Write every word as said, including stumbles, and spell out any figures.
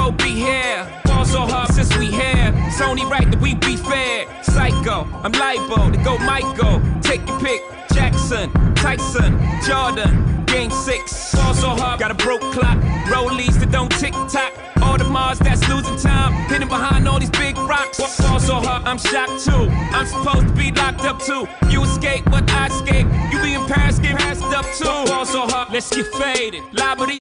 supposed to be here. Fall so hard since we here. It's only right that we be fair. Psycho, I'm liable to go Michael. Take your pick. Jackson, Tyson, Jordan. Game six. Fall so hard, got a broke clock. Rollies that don't tick tock. All the Mars that's losing time. Hidden behind all these big rocks. Fall so hard, I'm shocked too. I'm supposed to be locked up too. You escape, but I escape. You be in Paris, get passed up too. Fall so hard, let's get faded. Liberty.